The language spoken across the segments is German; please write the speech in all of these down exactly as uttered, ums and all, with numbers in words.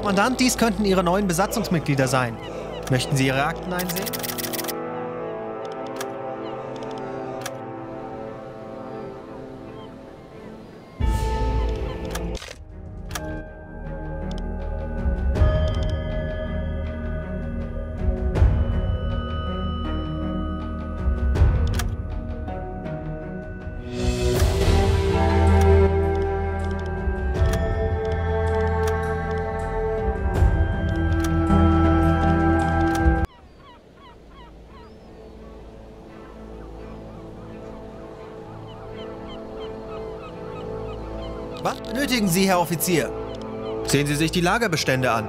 Kommandant, dies könnten Ihre neuen Besatzungsmitglieder sein. Möchten Sie Ihre Akten einsehen? Was benötigen Sie, Herr Offizier? Sehen Sie sich die Lagerbestände an.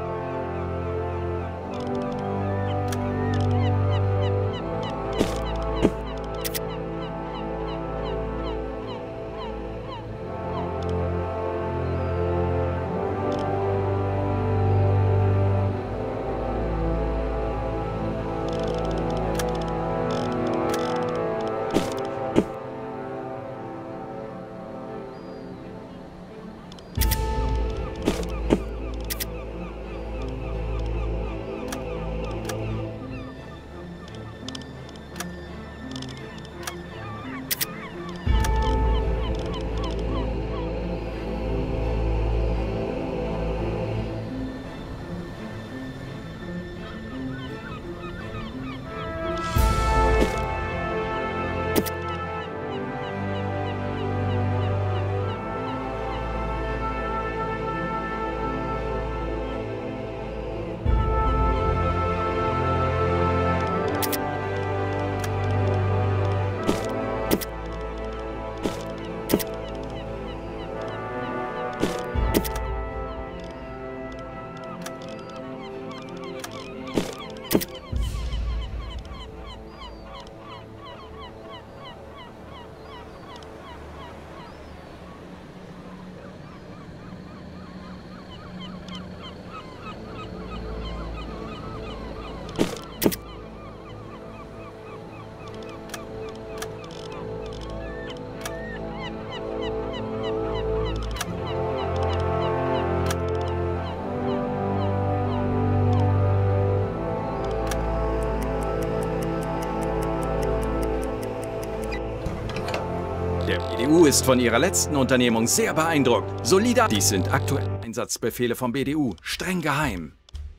Der B D U ist von ihrer letzten Unternehmung sehr beeindruckt. Solider. Dies sind aktuelle Einsatzbefehle vom B D U. Streng geheim.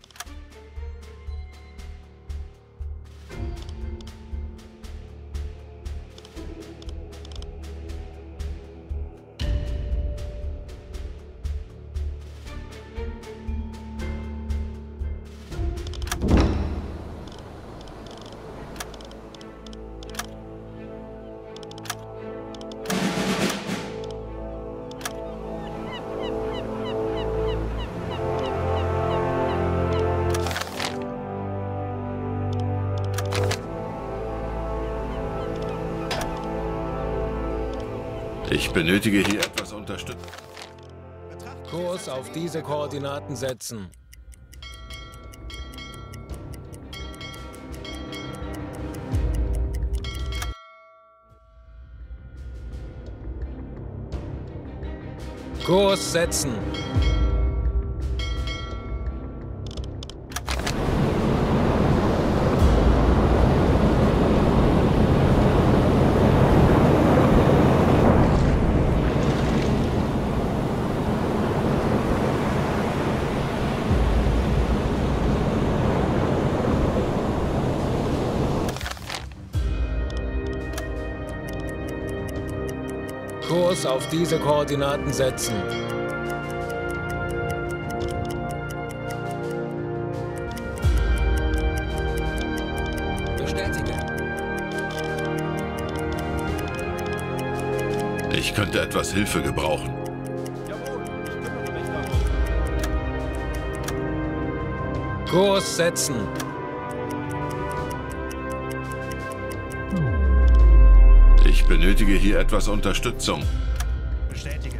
Ich benötige hier etwas Unterstützung. Kurs auf diese Koordinaten setzen. Kurs setzen. Kurs auf diese Koordinaten setzen. Bestätige. Ich könnte etwas Hilfe gebrauchen. Jawohl, ich kümmere mich darum. Kurs setzen. Ich benötige hier etwas Unterstützung. Bestätige.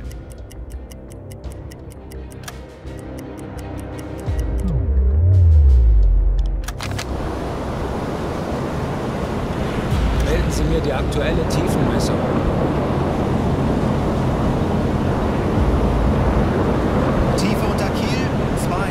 Melden Sie mir die aktuelle Tiefenmessung. Tiefe unter Kiel, zwei.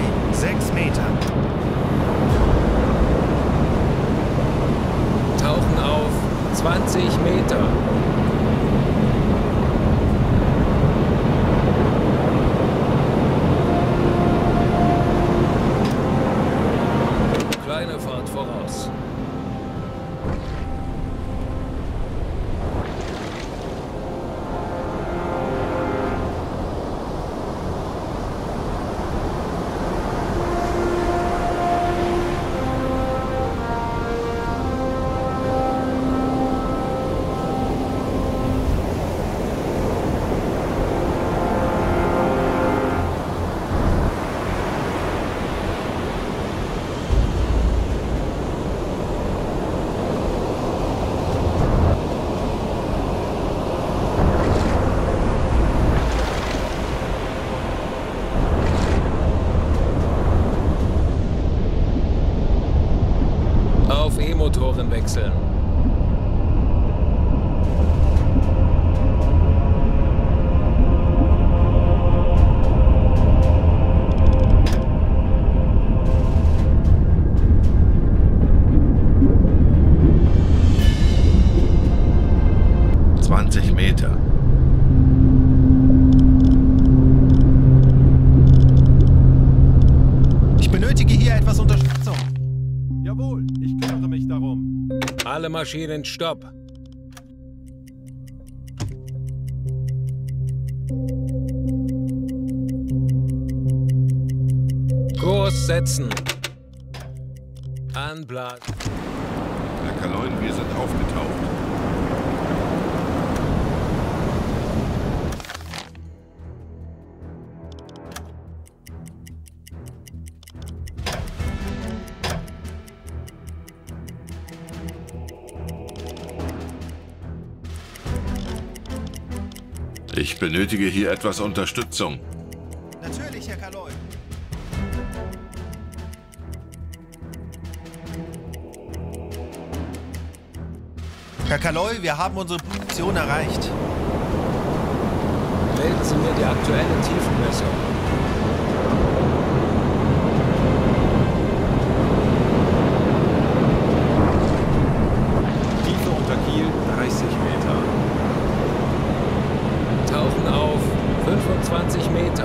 E-Motoren wechseln. zwanzig Meter. Ich benötige hier etwas Unterstützung. Jawohl, ich kümmere mich darum. Alle Maschinen, stopp! Kurs setzen. Anblasen. Herr Kaloin, wir sind aufgetaucht. Ich benötige hier etwas Unterstützung. Natürlich, Herr Kaloy. Herr Kaloy, wir haben unsere Position erreicht. Melden Sie mir die aktuelle Tiefenmessung. Tiefe unter Kiel dreißig Meter. Tauchen auf fünfundzwanzig Meter.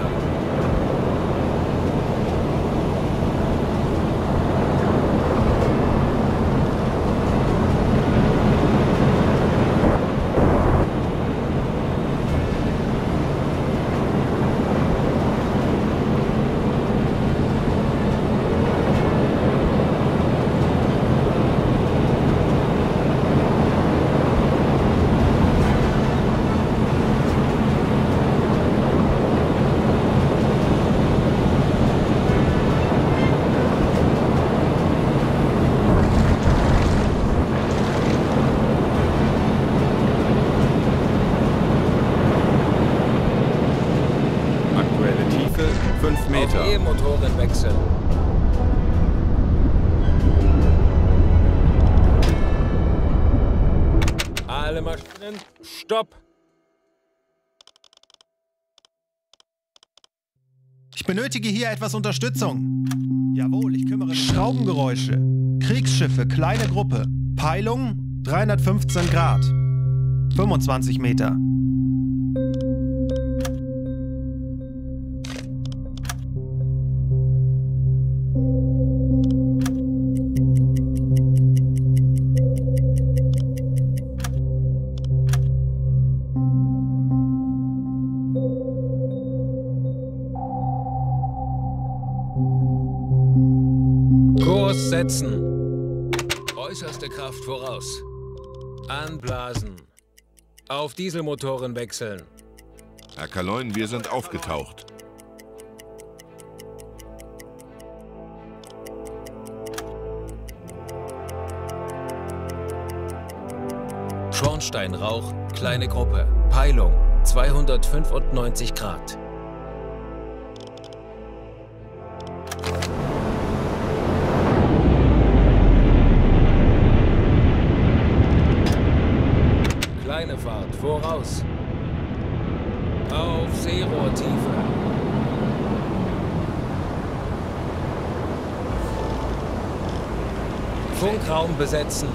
fünf Meter. Auf E-Motoren wechseln. Alle Maschinen, stopp! Ich benötige hier etwas Unterstützung. Jawohl, ich kümmere mich. Schraubengeräusche. Kriegsschiffe, kleine Gruppe. Peilung dreihundertfünfzehn Grad. fünfundzwanzig Meter. Kurs setzen. Äußerste Kraft voraus. Anblasen. Auf Dieselmotoren wechseln. Herr Kaloin, wir sind aufgetaucht. Schornsteinrauch, kleine Gruppe. Peilung zweihundertfünfundneunzig Grad. Kleine Fahrt, voraus. Auf Seerohrtiefe. Funkraum besetzen.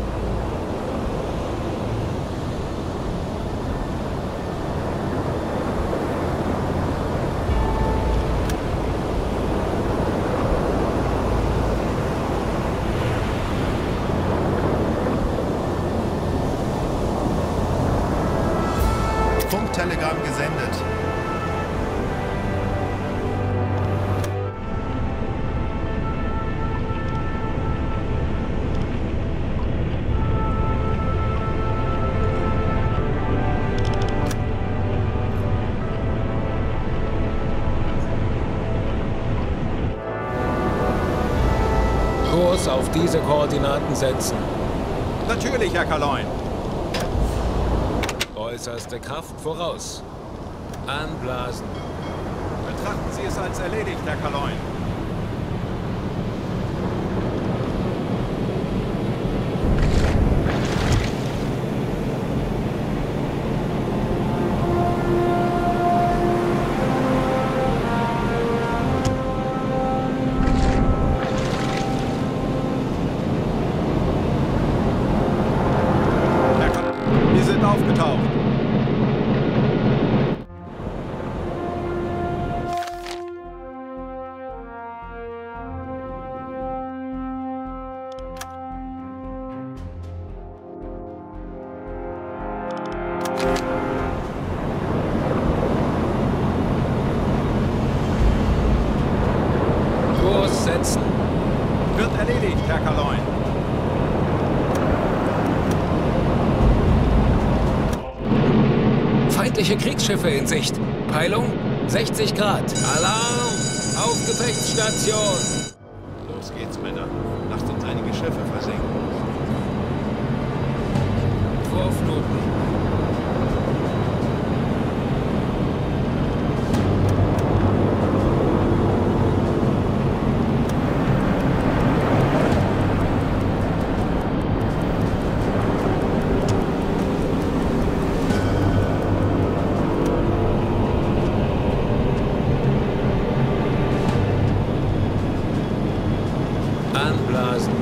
Funktelegramm gesendet. Kurs auf diese Koordinaten setzen. Natürlich, Herr Kaloin. Äußerste Kraft voraus. Anblasen. Betrachten Sie es als erledigt, Herr Kaloin. Aussetzen. Wird erledigt, Herr Kaloin. Feindliche Kriegsschiffe in Sicht. Peilung sechzig Grad. Alarm! Auf Gefechtsstation! Los geht's, Männer. Lasst uns einige Schiffe versenken. Vorfluten. Anblasen.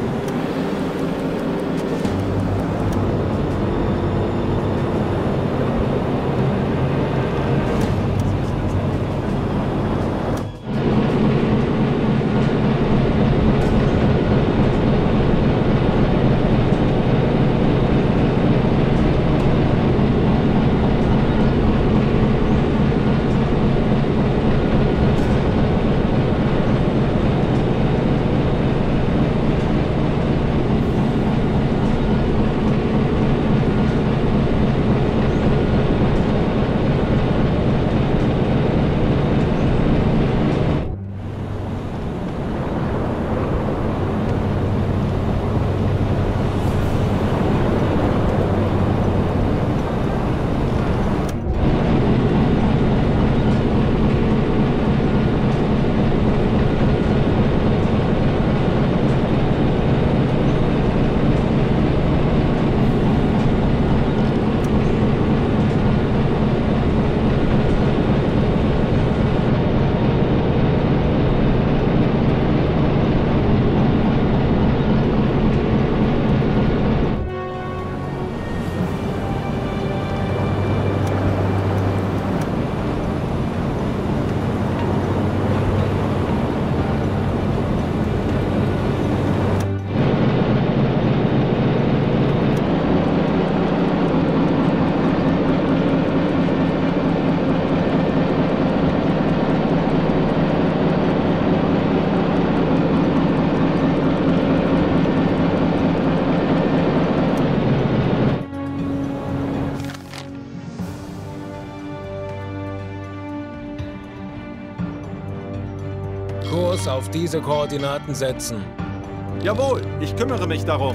Kurs auf diese Koordinaten setzen. Jawohl, ich kümmere mich darum.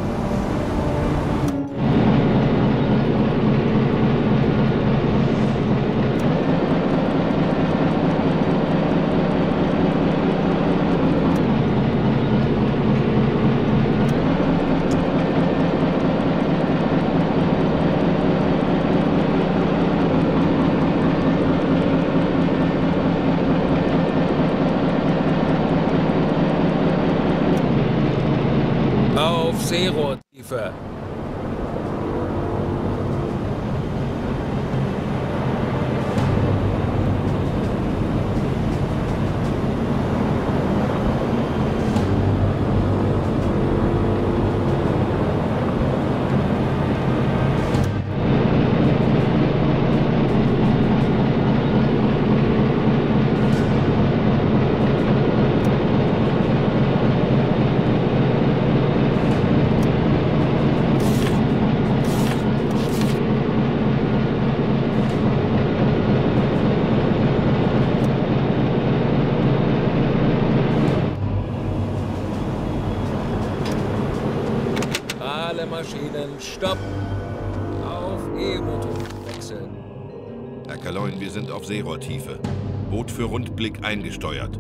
Auf Seerohrtiefe. Alle Maschinen, stopp! Auf E-Motor wechseln. Herr Kaloin, wir sind auf Seerohrtiefe. Boot für Rundblick eingesteuert.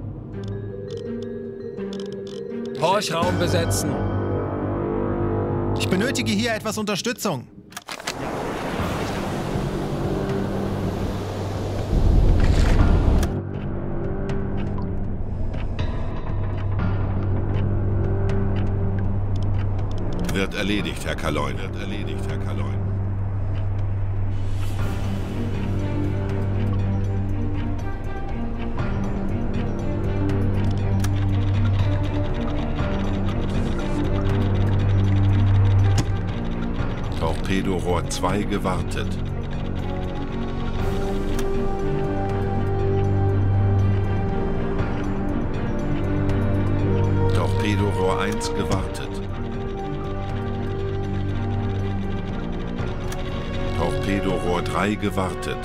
Horchraum besetzen. Ich benötige hier etwas Unterstützung. Wird erledigt, Herr Kaloin. Wird erledigt, Herr Kaloin. Torpedorohr zwei gewartet. Torpedorohr eins gewartet. Torpedorohr drei gewartet.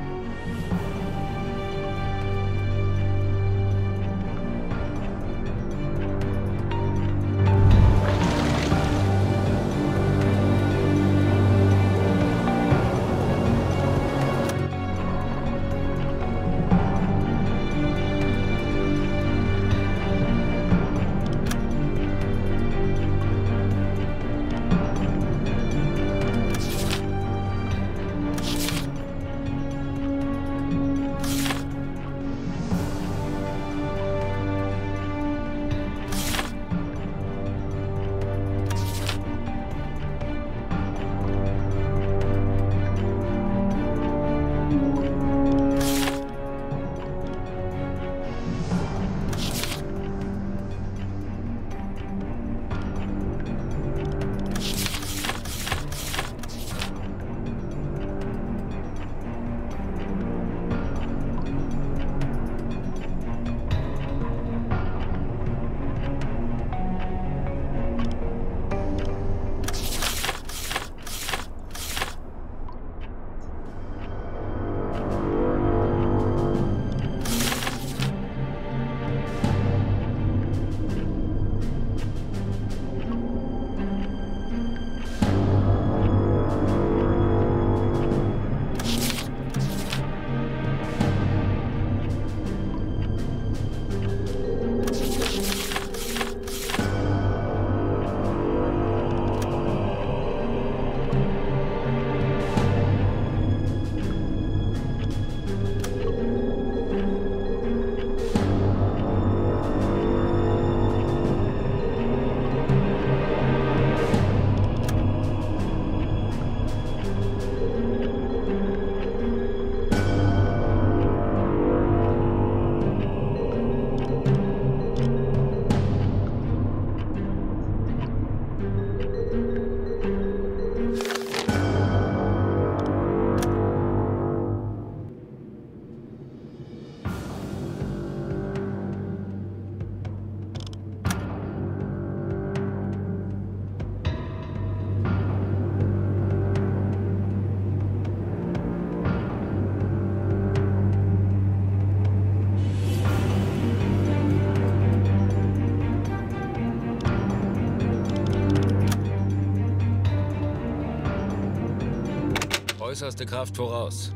Äußerste Kraft voraus.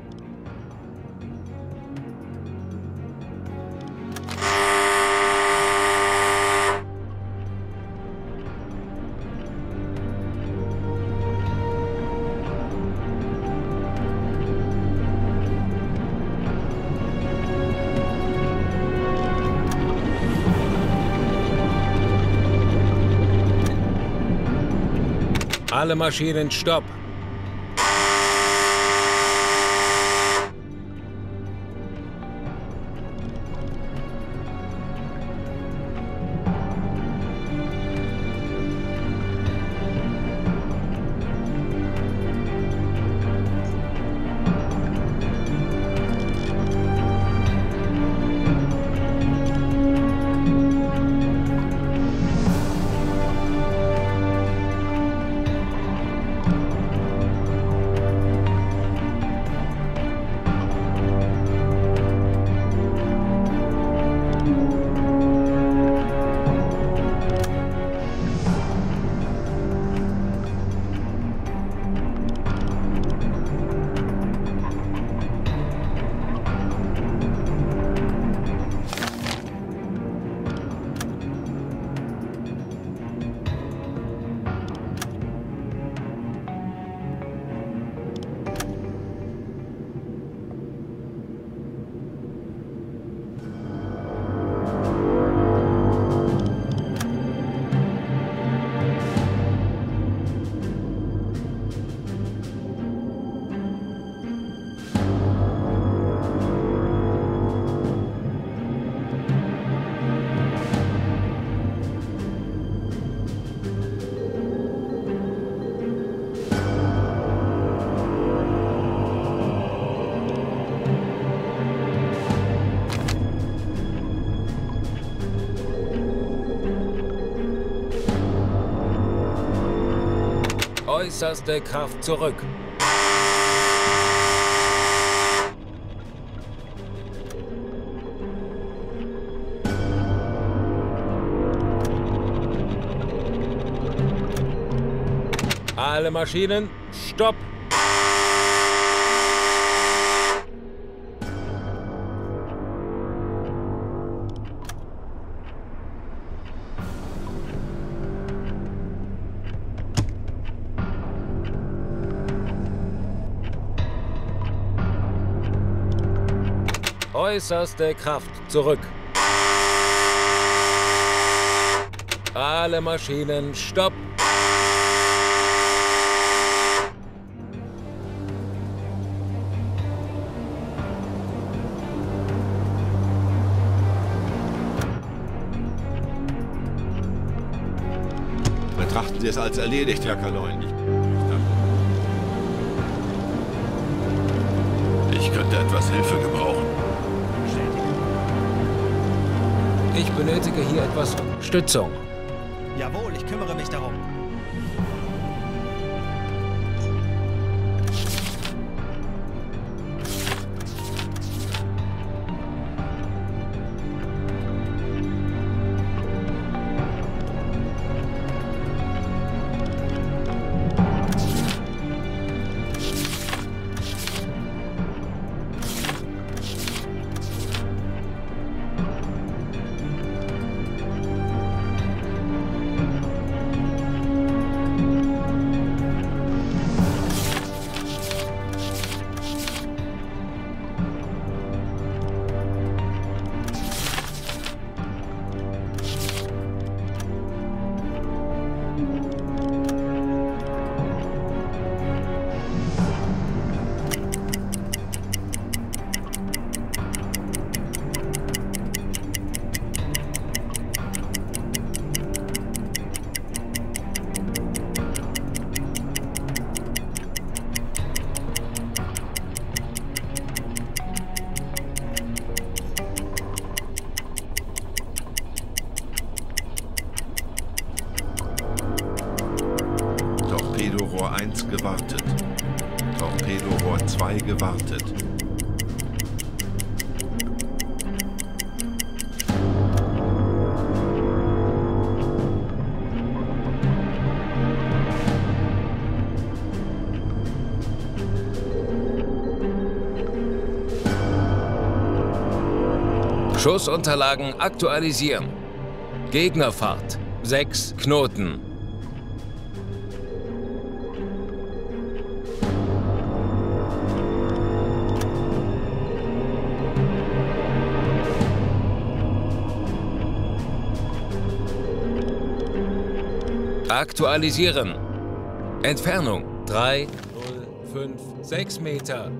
Alle Maschinen stopp! Äußerste Kraft zurück. Alle Maschinen, stopp! Äußerste Kraft zurück. Alle Maschinen, stopp! Betrachten Sie es als erledigt, Herr Kaloin. Ich könnte etwas Hilfe gebrauchen. Ich benötige hier etwas Stützung. Jawohl, ich kümmere mich darum. Torpedorohr eins gewartet. Torpedorohr zwei gewartet. Schussunterlagen aktualisieren. Gegnerfahrt. Sechs Knoten. Aktualisieren. Entfernung drei, null, fünf, sechs Meter.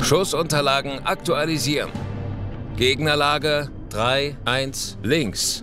Schussunterlagen aktualisieren. Gegnerlage drei eins links.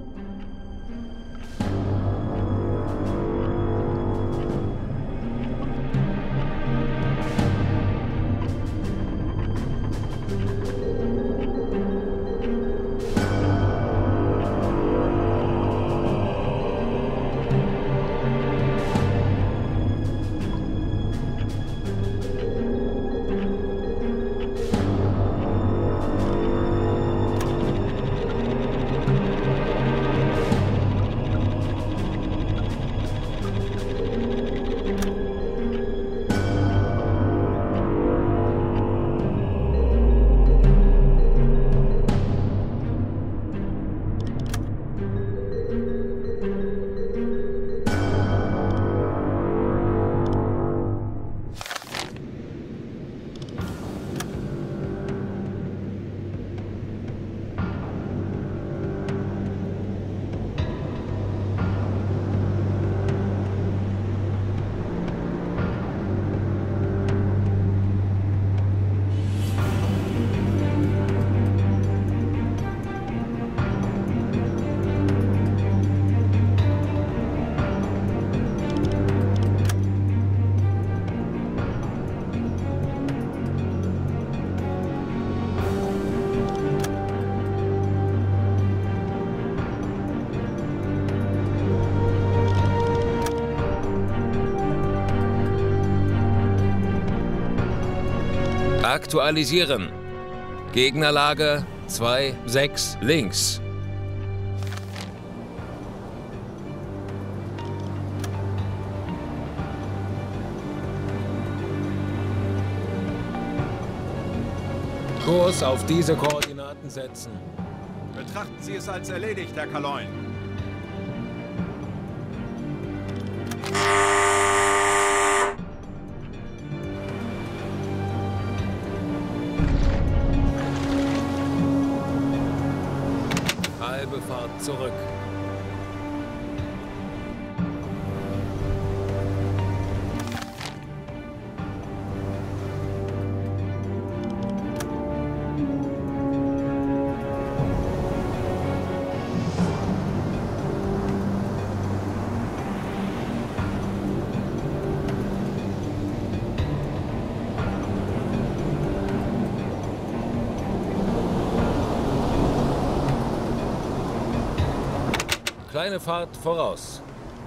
Aktualisieren. Gegnerlage zwei sechs links. Kurs auf diese Koordinaten setzen. Betrachten Sie es als erledigt, Herr Kaloin. Halbe Fahrt zurück. Kleine Fahrt voraus.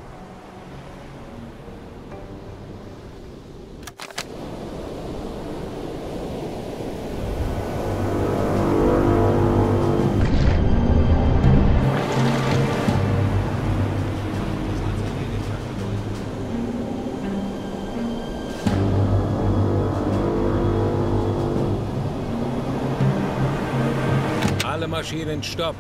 Alle Maschinen stopp.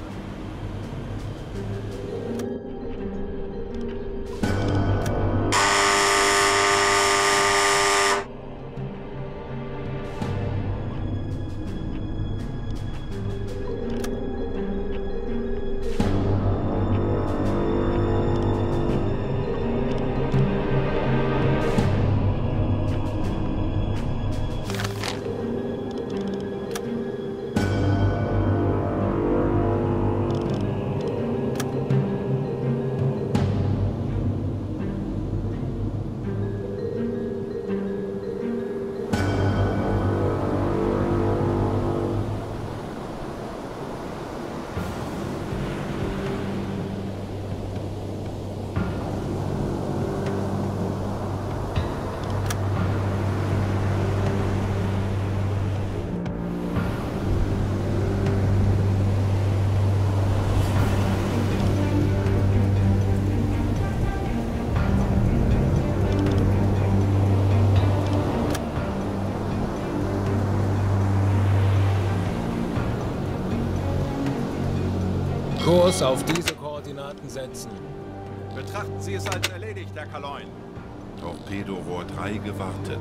Kurs auf diese Koordinaten setzen. Betrachten Sie es als erledigt, Herr Kaloin. Torpedorohr drei gewartet.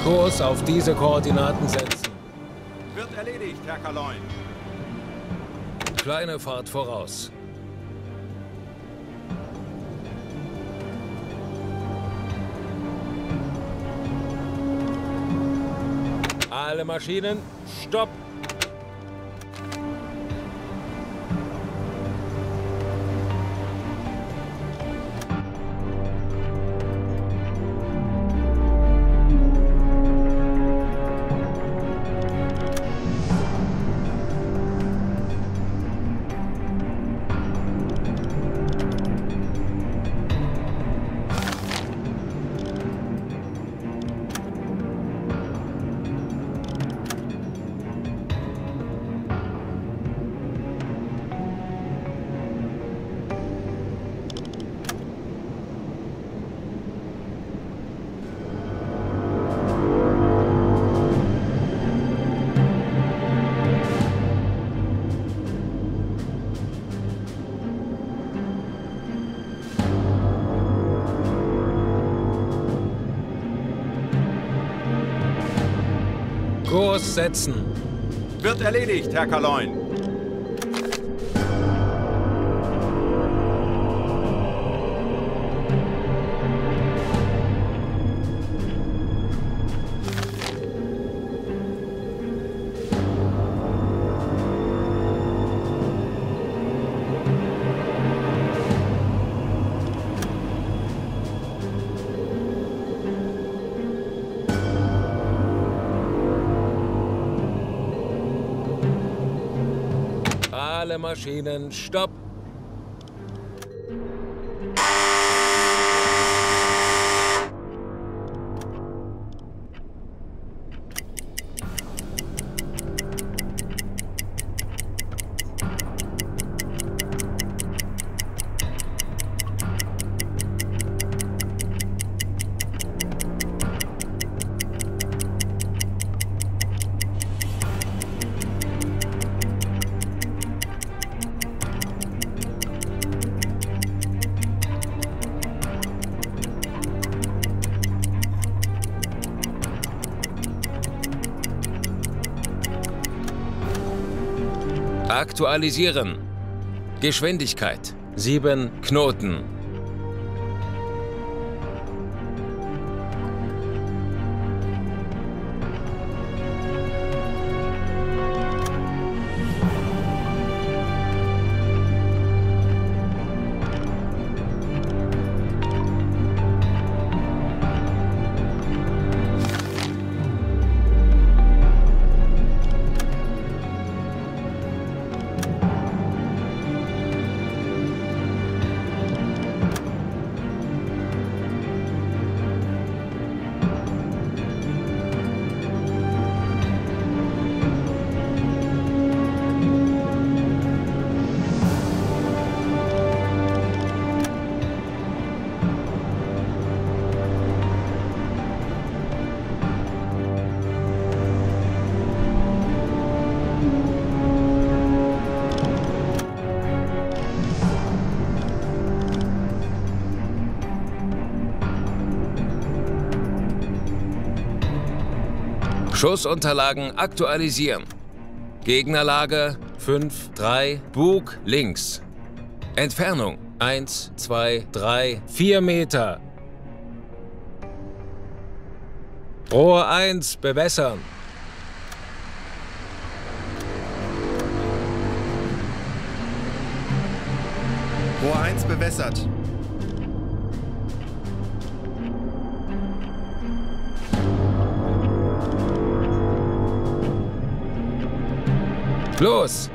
Kurs auf diese Koordinaten setzen. Wird erledigt, Herr Kaloin. Kleine Fahrt voraus. Alle Maschinen, stopp! Kurs setzen. Wird erledigt, Herr Kaloin. Alle Maschinen, stopp! Aktualisieren. Geschwindigkeit sieben Knoten. Schussunterlagen aktualisieren. Gegnerlage fünf, drei, Bug links. Entfernung eins, zwei, drei, vier Meter. Rohr eins bewässern. Rohr eins bewässert. Los!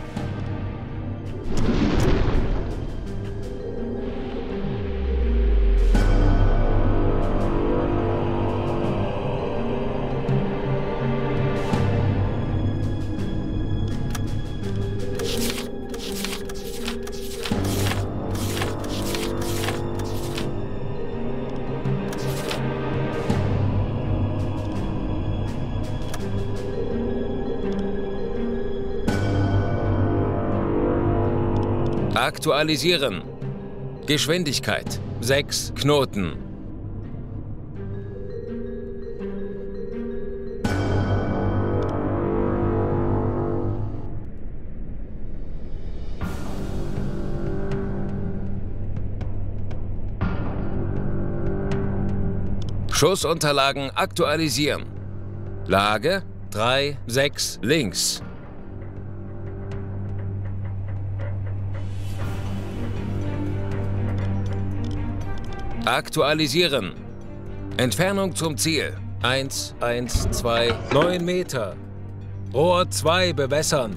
Aktualisieren. Geschwindigkeit sechs Knoten. Schussunterlagen aktualisieren. Lage drei sechs links. Aktualisieren. Entfernung zum Ziel. eins, eins, zwei, neun Meter. Rohr zwei bewässern.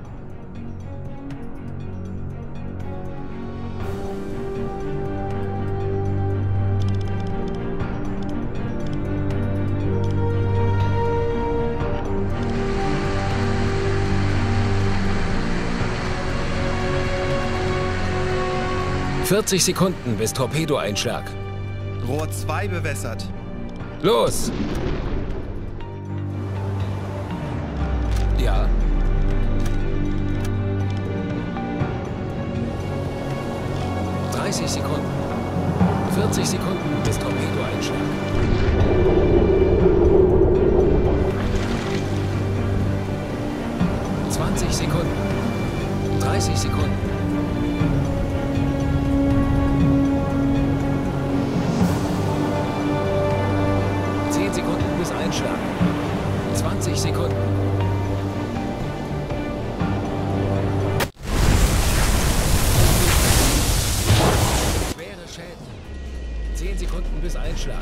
vierzig Sekunden bis Torpedoeinschlag. Rohr zwei bewässert. Los! Ja. dreißig Sekunden. vierzig Sekunden bis Torpedoeinschlag. zwanzig Sekunden. dreißig Sekunden. zehn Sekunden bis Einschlag. zwanzig Sekunden. Schwere Schäden. zehn Sekunden bis Einschlag.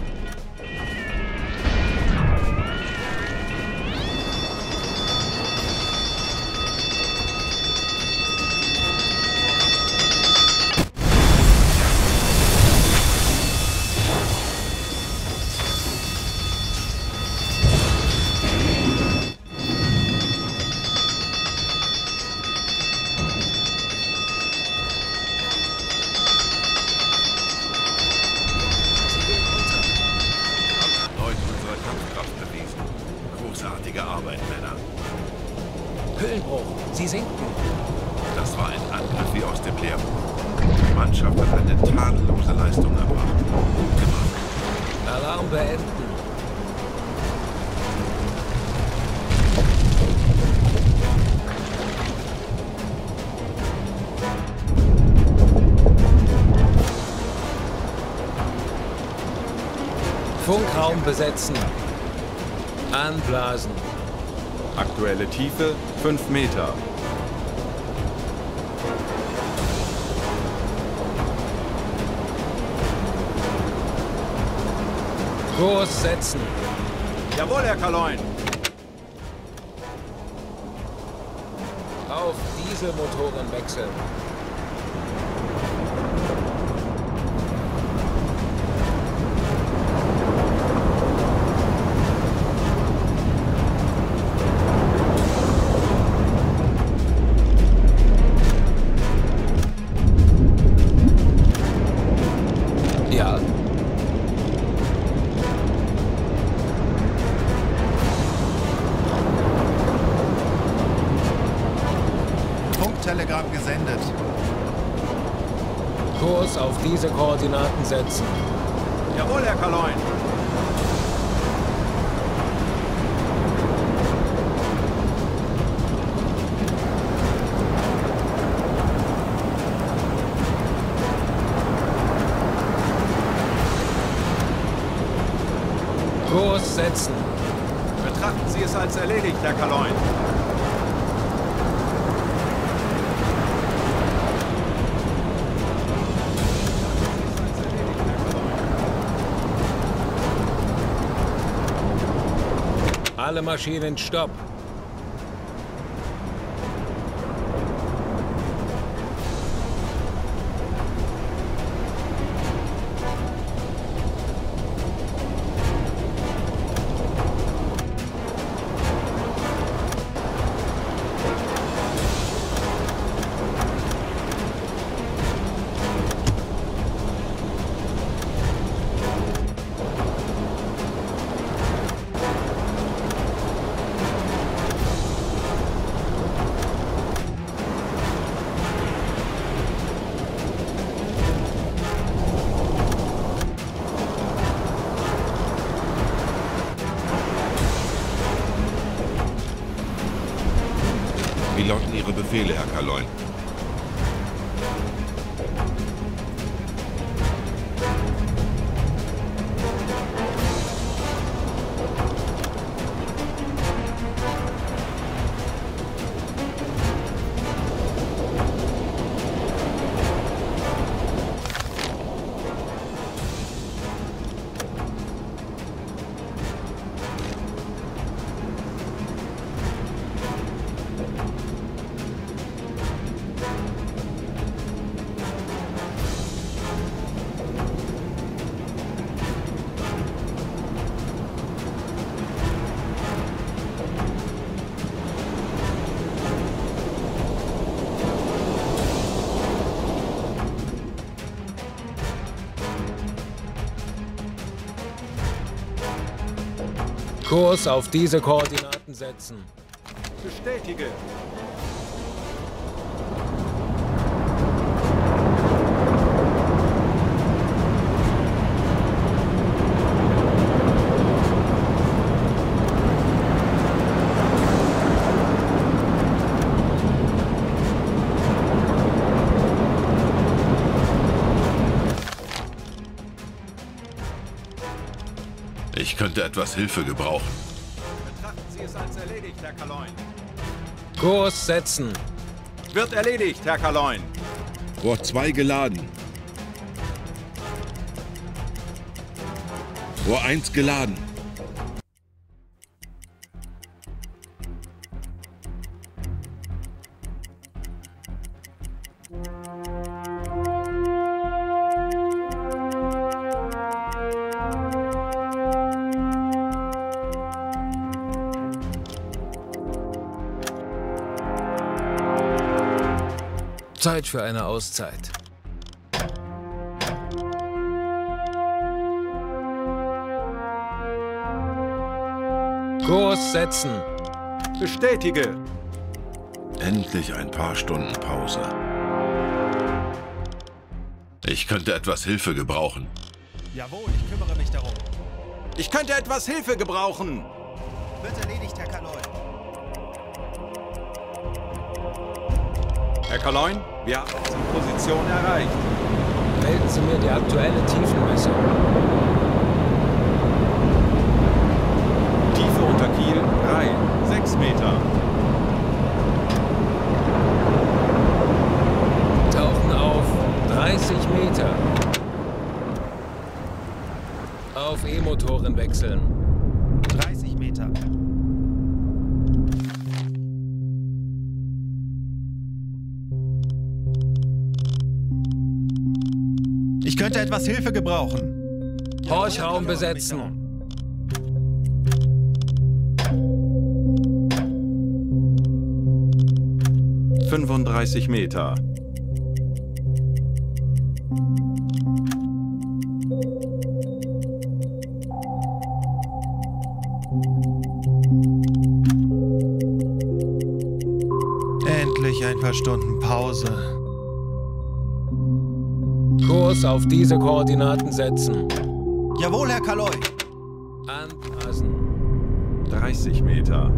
Großartige Arbeit, Männer. Hüllenbruch. Sie sinken. Das war ein Angriff wie aus dem Lehrbuch. Die Mannschaft hat eine tadellose Leistung erbracht. Gut gemacht. Alarm beenden. Funkraum besetzen. Anblasen. Aktuelle Tiefe fünf Meter. Kurs setzen. Jawohl, Herr Kaloin. Auf Dieselmotoren wechseln. Ja. Funktelegramm gesendet. Kurs auf diese Koordinaten setzen. Jawohl, Herr Kaloin. Kurs setzen. Betrachten Sie es als erledigt, Herr Kaloin. Alle Maschinen stopp. Wie lauten Ihre Befehle, Herr Kaloin? Kurs auf diese Koordinaten setzen. Bestätige. Ich könnte etwas Hilfe gebrauchen. Betrachten Sie es als erledigt, Herr Kaloin. Kurs setzen. Wird erledigt, Herr Kaloin. Rohr zwei geladen. Rohr eins geladen. Zeit für eine Auszeit. Kurs setzen. Bestätige. Endlich ein paar Stunden Pause. Ich könnte etwas Hilfe gebrauchen. Jawohl, ich kümmere mich darum. Ich könnte etwas Hilfe gebrauchen. Wird erledigt, Herr Kaloin. Herr Kaloin, wir haben unsere Position erreicht. Melden Sie mir die aktuelle Tiefenmessung. Tiefe unter Kiel drei, sechs Meter. Tauchen auf dreißig Meter. Auf E-Motoren wechseln. dreißig Meter. Ich könnte etwas Hilfe gebrauchen. Horchraum besetzen. fünfunddreißig Meter. Endlich ein paar Stunden Pause. Kurs auf diese Koordinaten setzen. Jawohl, Herr Kaloy. Anpassen. dreißig Meter.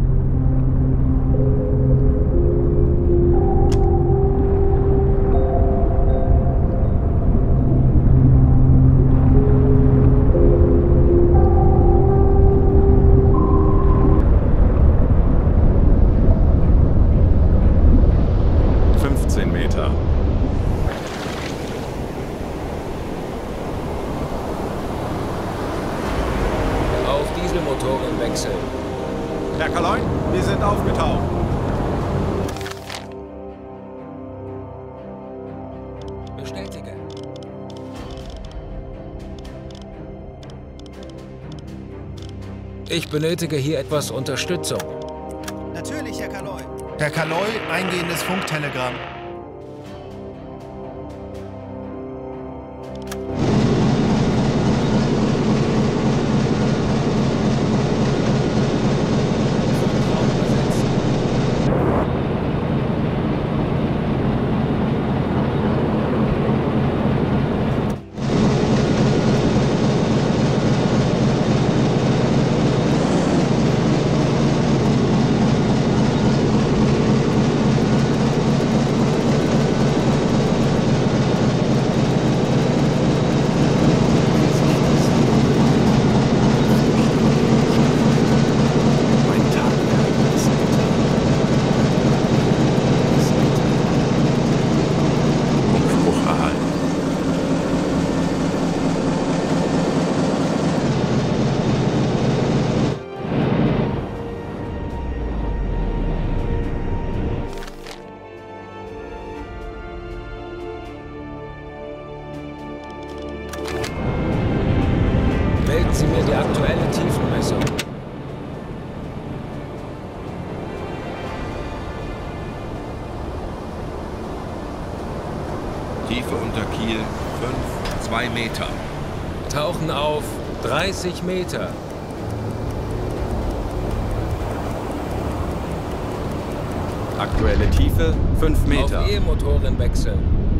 fünfzehn Meter. Auf Dieselmotoren wechseln. Herr Kaloin, wir sind aufgetaucht. Bestätige. Ich benötige hier etwas Unterstützung. Natürlich, Herr Kaloy. Herr Kaloy, eingehendes Funktelegramm. Melden Sie mir die aktuelle Tiefenmessung. Tiefe unter Kiel fünf, zwei Meter. Tauchen auf dreißig Meter. Aktuelle Tiefe fünf Meter. Auf E-Motoren wechseln.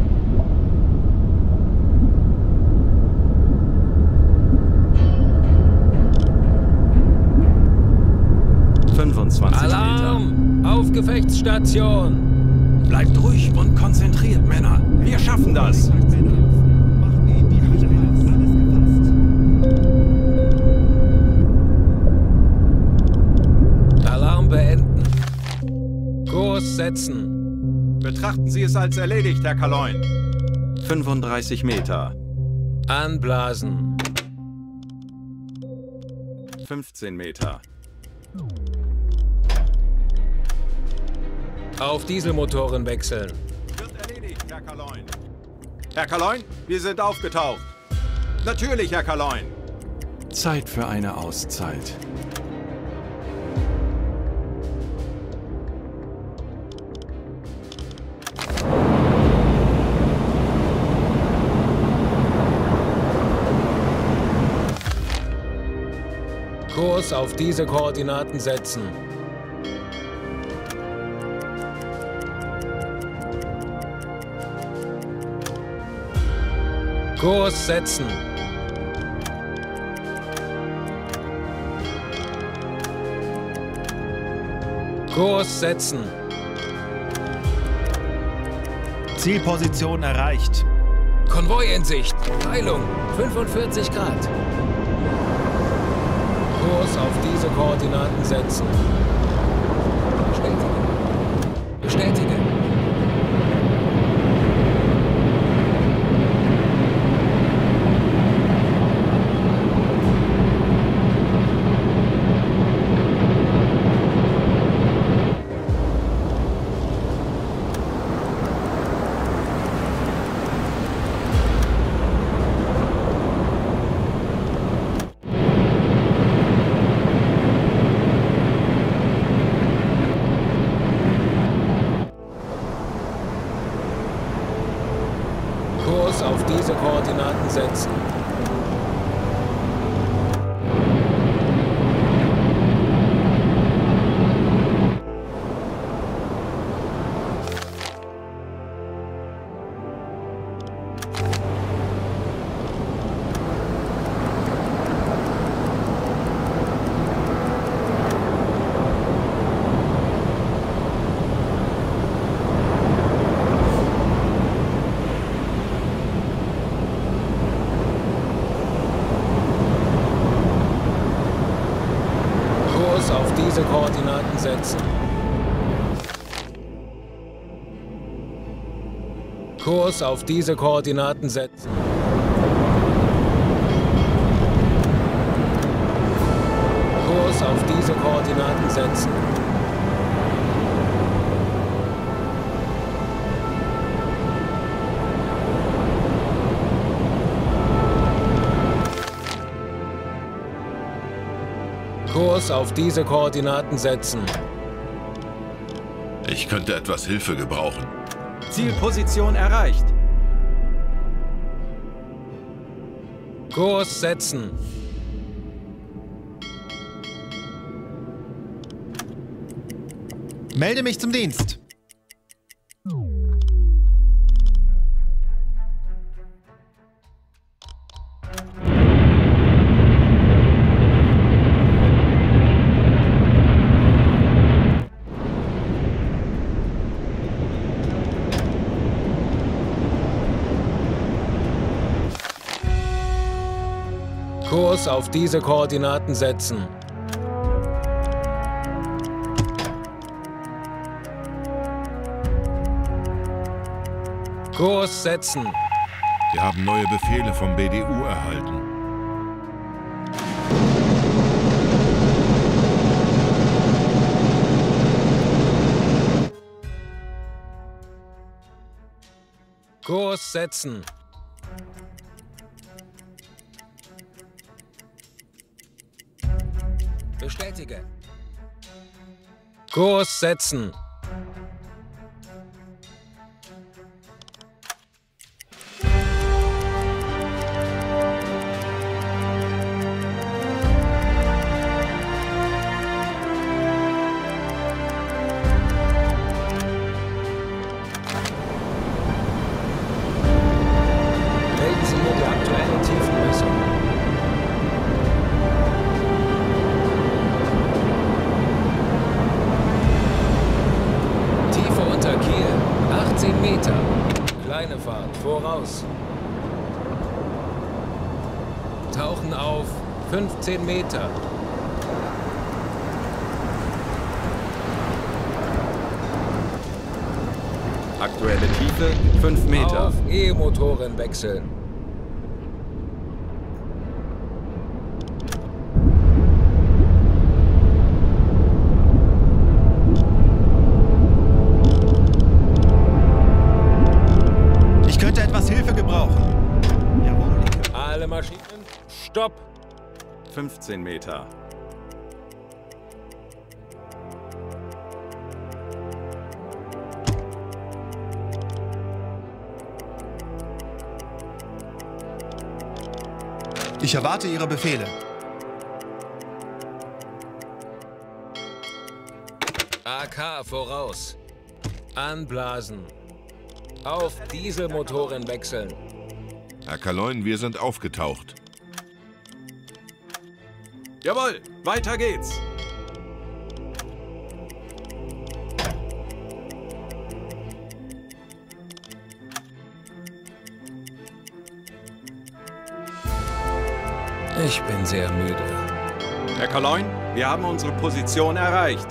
fünfundzwanzig Alarm! Meter. Auf Gefechtsstation! Bleibt ruhig und konzentriert, Männer. Wir schaffen das. Machen ihn die Hölle heiß. Alles gefasst. Alarm beenden. Kurs setzen. Betrachten Sie es als erledigt, Herr Kaloin. fünfunddreißig Meter. Anblasen. fünfzehn Meter. Auf Dieselmotoren wechseln. Wird erledigt, Herr Kaloin. Herr Kaloin, wir sind aufgetaucht. Natürlich, Herr Kaloin. Zeit für eine Auszeit. Kurs auf diese Koordinaten setzen. Kurs setzen. Kurs setzen. Zielposition erreicht. Konvoi in Sicht. Peilung fünfundvierzig Grad. Kurs auf diese Koordinaten setzen. Bestätige. Bestätige. Kurs auf diese Koordinaten setzen. Kurs auf diese Koordinaten setzen. Kurs auf diese Koordinaten setzen. Kurs auf diese Koordinaten setzen. Kurs auf diese Koordinaten setzen. Ich könnte etwas Hilfe gebrauchen. Zielposition erreicht. Kurs setzen. Melde mich zum Dienst. Kurs auf diese Koordinaten setzen. Kurs setzen. Wir haben neue Befehle vom B D U erhalten. Kurs setzen. Bestätige. Kurs setzen. Tauchen auf fünfzehn Meter. Aktuelle Tiefe fünf Meter. Auf E-Motoren wechseln. Ich könnte etwas Hilfe gebrauchen. Jawohl, ich Alle Maschinen. Stopp. fünfzehn Meter. Ich erwarte Ihre Befehle. A K voraus. Anblasen. Auf Dieselmotoren wechseln. Herr Kaloin, wir sind aufgetaucht. Jawohl, weiter geht's. Ich bin sehr müde. Herr Kaloin, wir haben unsere Position erreicht.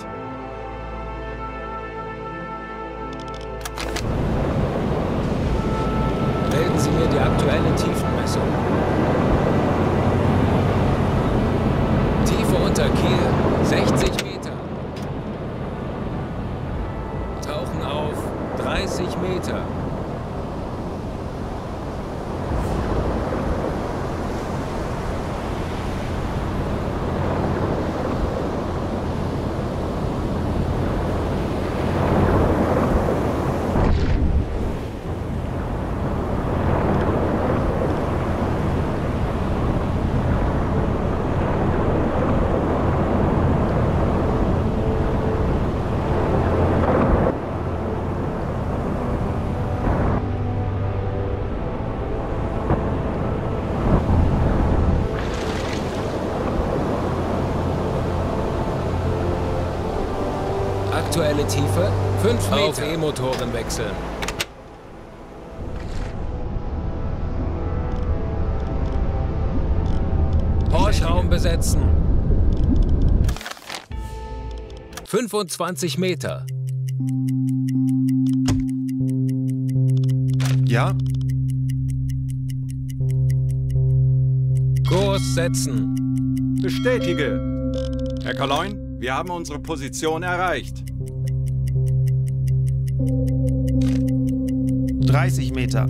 Melden Sie mir die aktuelle Tiefenmessung. Tiefe unter Kiel, sechzig Meter. Tauchen auf, dreißig Meter. Aktuelle Tiefe fünf Meter. Auf E-Motoren wechseln. Porsche-Raum besetzen. fünfundzwanzig Meter. Ja? Kurs setzen. Bestätige. Herr Kaloin, wir haben unsere Position erreicht. dreißig Meter.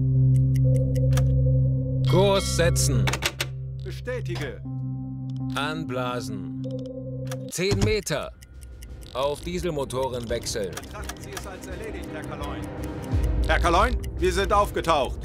Kurs setzen. Bestätige. Anblasen. zehn Meter. Auf Dieselmotoren wechseln. Betrachten Sie es als erledigt, Herr Kaloin. Herr Kaloin, wir sind aufgetaucht.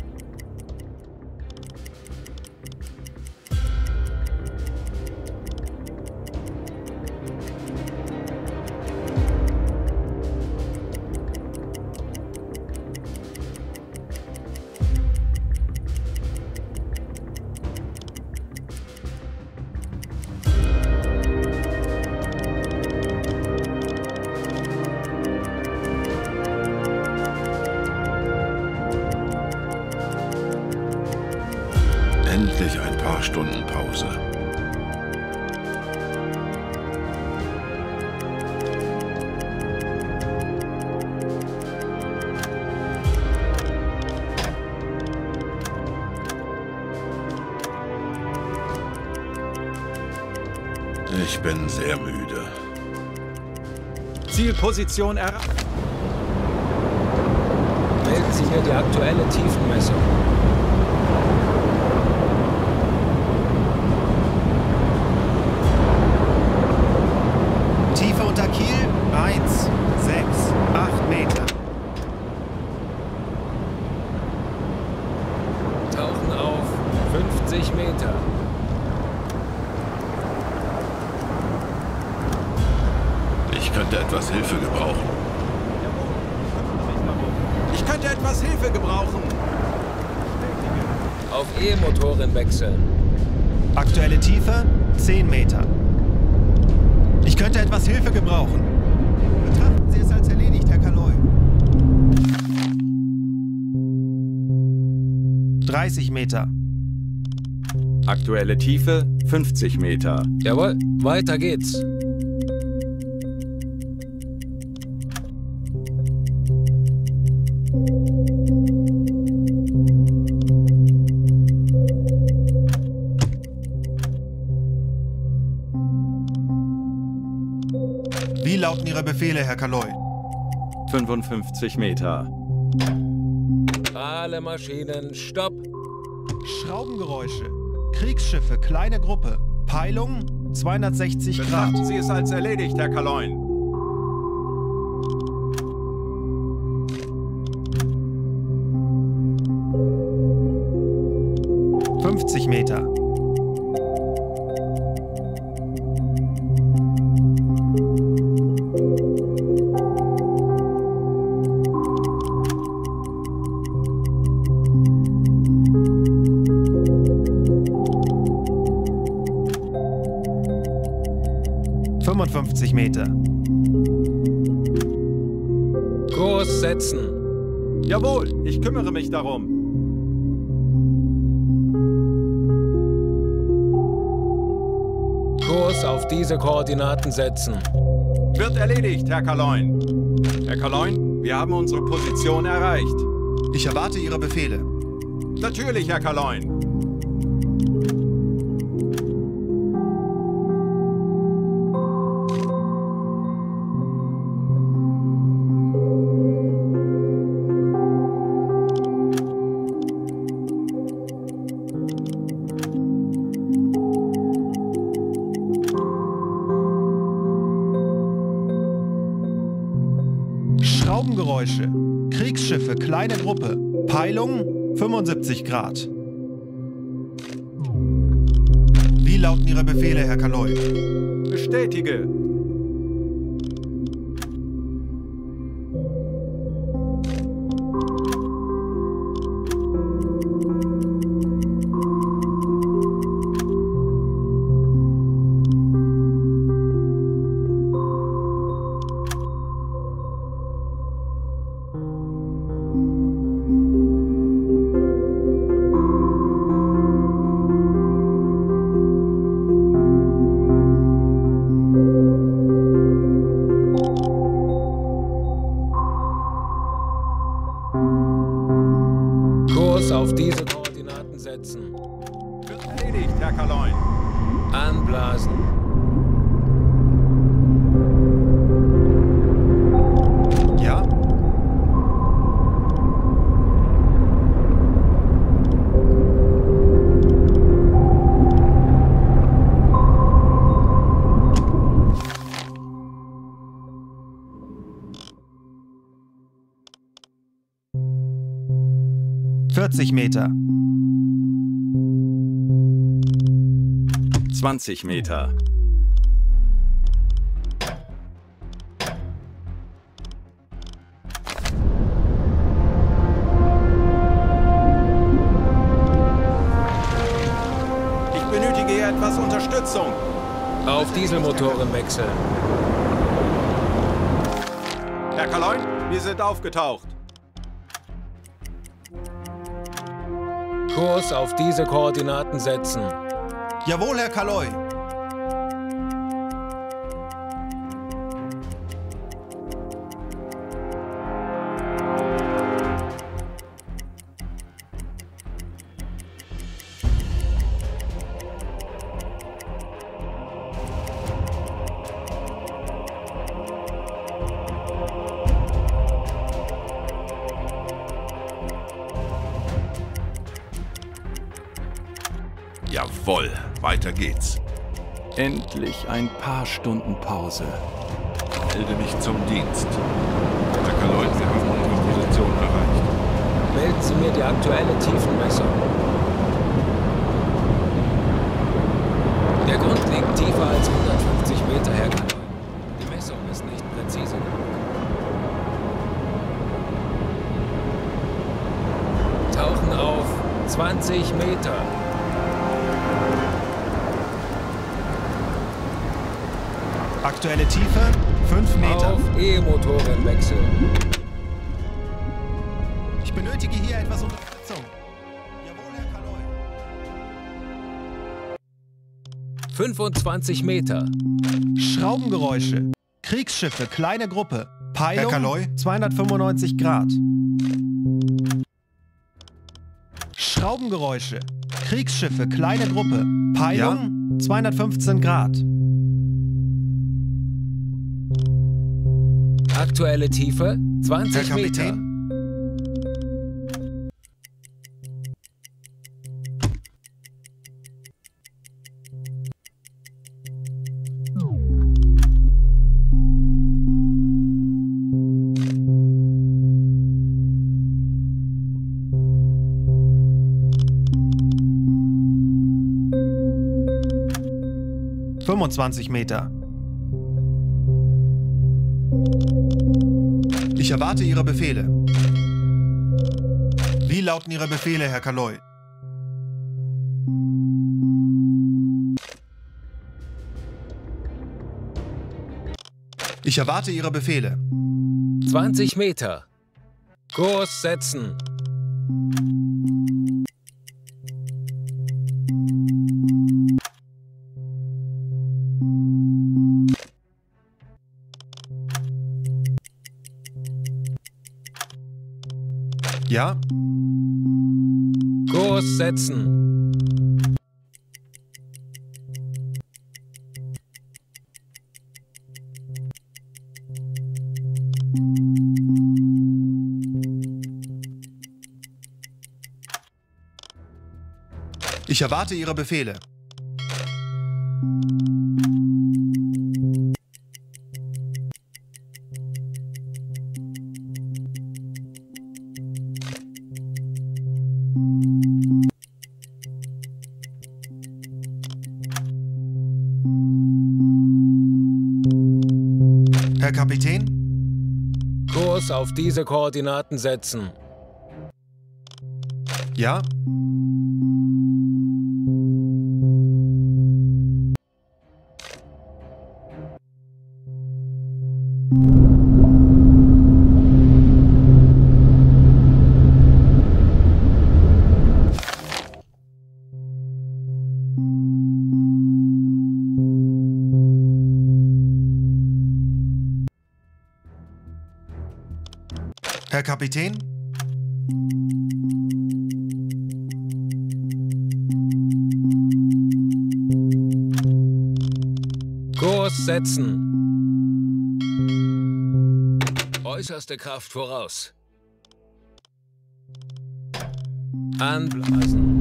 Endlich ein paar Stunden Pause. Ich bin sehr müde. Zielposition erreicht. Melden Sie mir die aktuelle Tiefenmessung. Tiefe unter Kiel eins, sechs, acht Meter. Tauchen auf fünfzig Meter. Ich könnte etwas Hilfe gebrauchen. Ich könnte etwas Hilfe gebrauchen. Auf E-Motoren wechseln. Aktuelle Tiefe zehn Meter. Ich könnte etwas Hilfe gebrauchen. Betrachten Sie es als erledigt, Herr Kaloin. dreißig Meter. Aktuelle Tiefe fünfzig Meter. Jawohl, weiter geht's. Wie lauten Ihre Befehle, Herr Kaloi? fünfundfünfzig Meter. Alle Maschinen, stopp! Schraubengeräusche. Kriegsschiffe, kleine Gruppe. Peilung zweihundertsechzig Grad. Betrachten Sie es als erledigt, Herr Kaloin. fünfzig Meter. fünfundfünfzig Meter. Kurs setzen. Jawohl, ich kümmere mich darum. Kurs auf diese Koordinaten setzen. Wird erledigt, Herr Kaloin. Herr Kaloin, wir haben unsere Position erreicht. Ich erwarte Ihre Befehle. Natürlich, Herr Kaloin. Schraubengeräusche. Kriegsschiffe, kleine Gruppe. Peilung fünfundsiebzig Grad. Wie lauten Ihre Befehle, Herr Kaloi? Bestätige. Kurs auf diese Koordinaten setzen. Wird erledigt, Herr Kaloin. Anblasen. Ja? vierzig Meter. zwanzig Meter. Ich benötige hier etwas Unterstützung. Auf Dieselmotoren wechseln. Herr Kaloin, wir sind aufgetaucht. Kurs auf diese Koordinaten setzen. Jawohl, Herr Kaloi. Jawohl, weiter geht's. Endlich ein paar Stunden Pause. Melde mich zum Dienst. Herr Kaloin, Sie haben unsere Position erreicht. Melden Sie mir die aktuelle Tiefenmessung. Der Grund liegt tiefer als hundertfünfzig Meter, Herr Kaloin. Die Messung ist nicht präzise genug. Tauchen auf zwanzig Meter. Aktuelle Tiefe fünf Meter. Auf E-Motoren wechseln. Ich benötige hier etwas Unterstützung. Jawohl, Herr Kaloi. fünfundzwanzig Meter. Schraubengeräusche. Kriegsschiffe, kleine Gruppe. Peilung Herr Kaloy? zweihundertfünfundneunzig Grad. Schraubengeräusche. Kriegsschiffe, kleine Gruppe. Peilung zweihundertfünfzehn Grad. Aktuelle Tiefe zwanzig Herr Meter. Kapitän? fünfundzwanzig Meter. Ich erwarte Ihre Befehle. Wie lauten Ihre Befehle, Herr Kaloy? Ich erwarte Ihre Befehle. zwanzig Meter. Kurs setzen. Ja? Kurs setzen. Ich erwarte Ihre Befehle. Herr Kapitän? Kurs auf diese Koordinaten setzen. Ja? Herr Kapitän? Kurs setzen. Äußerste Kraft voraus. Anblasen.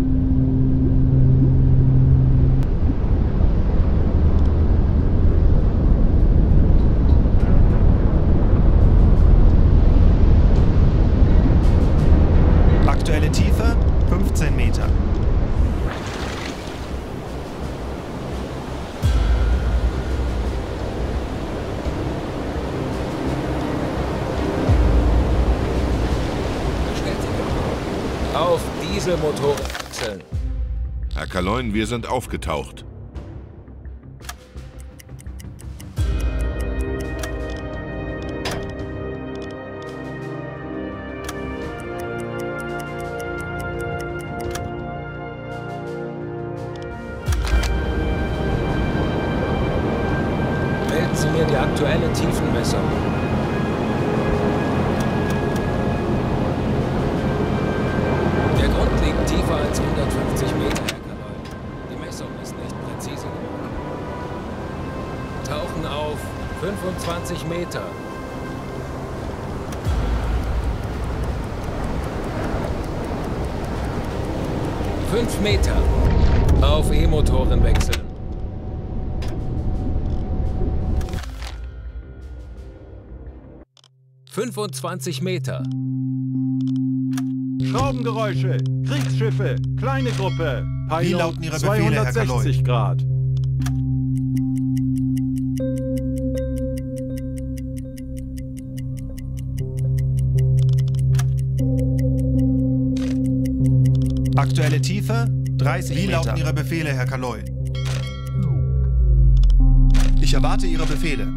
Aktuelle Tiefe fünfzehn Meter. Auf Dieselmotor wechseln. Herr Kaloin, wir sind aufgetaucht. Melden Sie mir die aktuelle Tiefenmessung. Der Grund liegt tiefer als hundertfünfzig Meter, Herr Kaloy. Die Messung ist nicht präzise genug. Tauchen auf fünfundzwanzig Meter. Fünf Meter. Auf E-Motoren wechseln. fünfundzwanzig Meter. Schraubengeräusche, Kriegsschiffe, kleine Gruppe, Wie lauten Ihre Befehle, Herr Kaloy? zweihundertsechzig Grad. Aktuelle Tiefe dreißig Wie Meter. lauten Ihre Befehle, Herr Kaloy? Ich erwarte Ihre Befehle.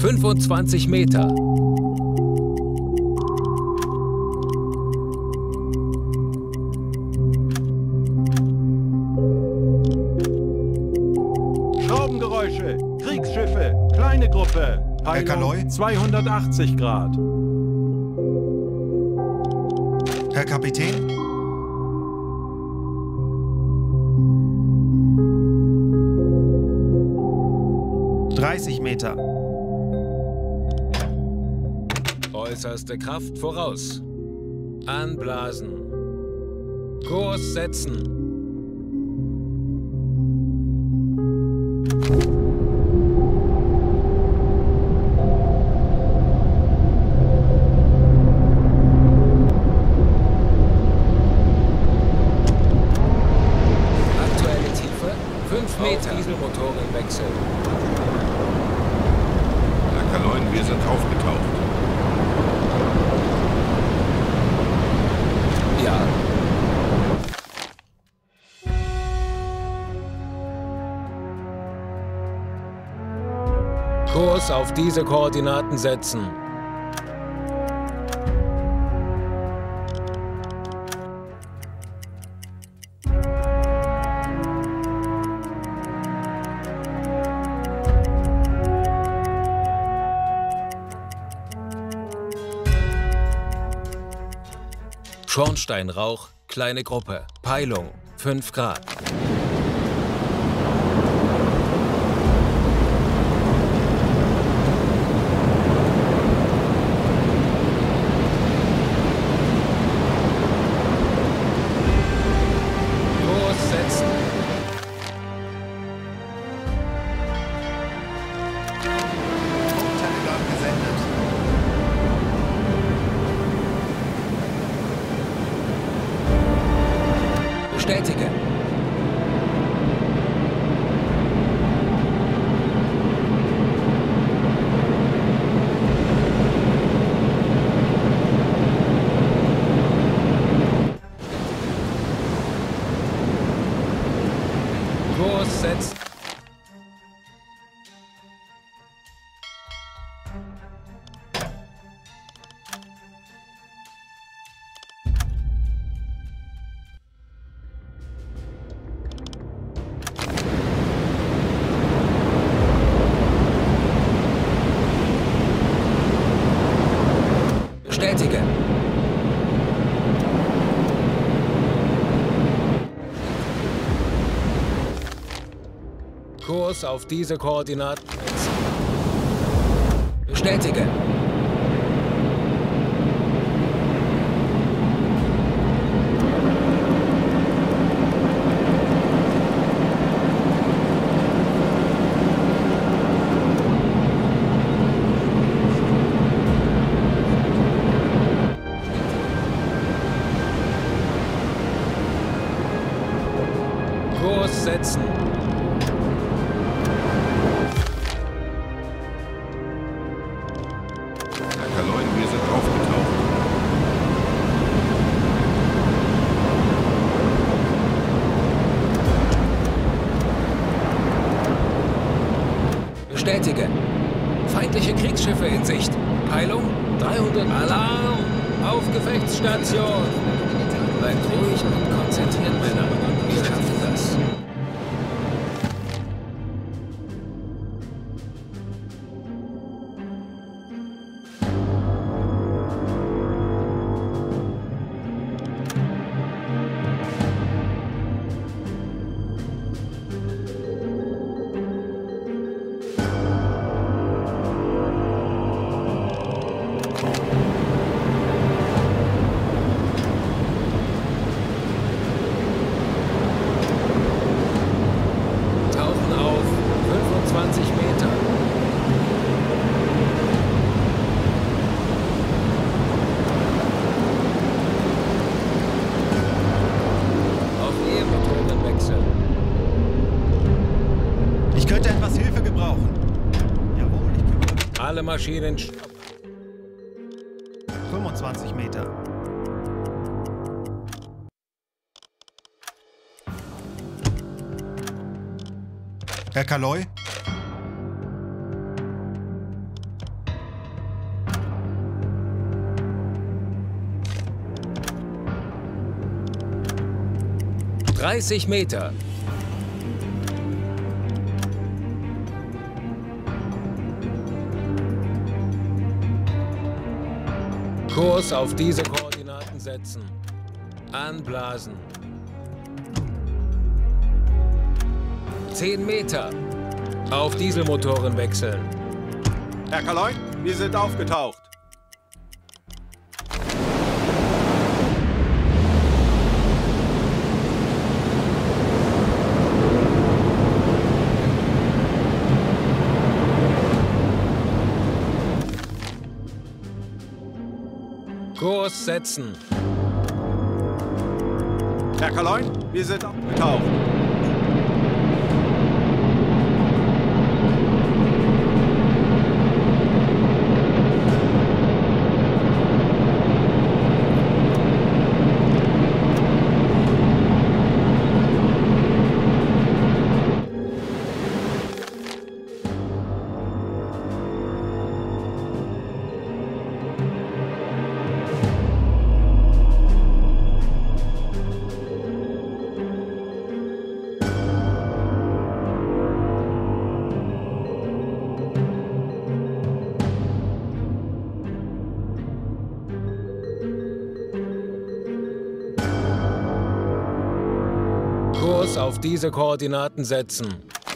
fünfundzwanzig Meter. Schraubengeräusche, Kriegsschiffe, kleine Gruppe. Herr Kaloy? zweihundertachtzig Grad. Herr Kapitän? dreißig Meter. Äußerste Kraft voraus. Anblasen. Kurs setzen. Aktuelle Tiefe fünf Meter. Dieselmotoren wechseln. Herr Kaloin, wir sind aufgetaucht. Ja. Kurs auf diese Koordinaten setzen. Schornsteinrauch, kleine Gruppe. Peilung, fünf Grad. Kurs setzen. Funktelegramm gesendet. Bestätige. Kurs setzen. Bestätige. Kurs auf diese Koordinaten. Bestätige. Kurs setzen. Herr Kaloin, wir sind aufgetaucht. Bestätige. Feindliche Kriegsschiffe in Sicht. Peilung dreihundert. Alarm! Auf Gefechtsstation! Bleibt ruhig und konzentriert, Männer. Wir schaffen das. Tauchen auf fünfundzwanzig Meter. Auf E-Motoren wechseln. Ich könnte etwas Hilfe gebrauchen. Jawohl, ich kümmere mich. Alle Maschinen. st- fünfundzwanzig Meter. Herr Kaloy? dreißig Meter. Kurs auf diese Koordinaten setzen. Anblasen. zehn Meter. Auf Dieselmotoren wechseln. Herr Kaloin, wir sind aufgetaucht. Kurs setzen. Herr Kaloin, wir sind aufgetaucht. Kurs auf diese Koordinaten setzen.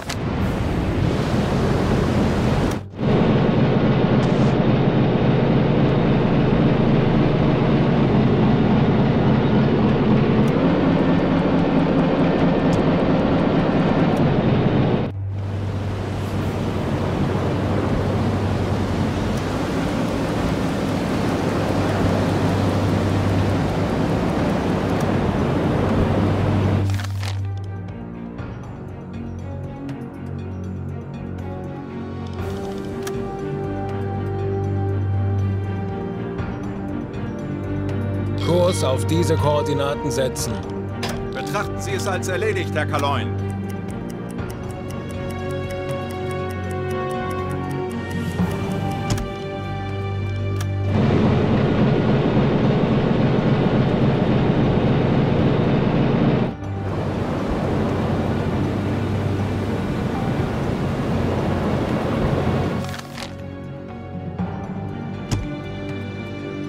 Kurs auf diese Koordinaten setzen. Betrachten Sie es als erledigt, Herr Kaloin.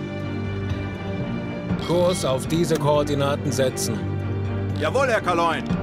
Kurs auf diese Koordinaten setzen. Jawohl, Herr Kaloin.